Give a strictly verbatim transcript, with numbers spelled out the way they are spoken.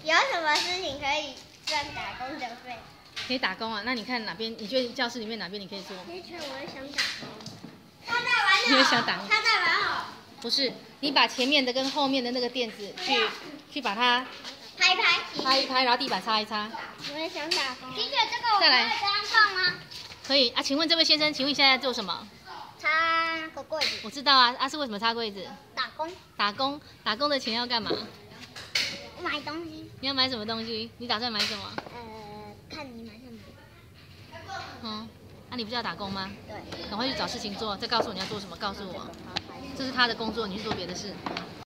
有什么事情可以赚打工的费？ 可以打工啊？那你看哪边？你觉得教室里面哪边你可以做？ 那圈我也想打工。他在玩好。 你也想打工？ 他在玩好。 不是，你把前面的跟后面的那个垫子去去把它拍一拍， 拍一拍，然后地板擦一擦。 我也想打工。婷姐，这个我可以这再来样放吗？ 可以啊，请问这位先生，请问你现在在做什么？ 擦那个柜子。 我知道啊，啊是为什么擦柜子？ 打工。 打工，打工的钱要干嘛？ 买东西。 你要买什么东西？你打算买什么？ 呃，看你买什么。 嗯，那、啊、你不是要打工吗？ 对。 赶快去找事情做，再告诉我你要做什么，告诉我。这是他的工作，你去做别的事。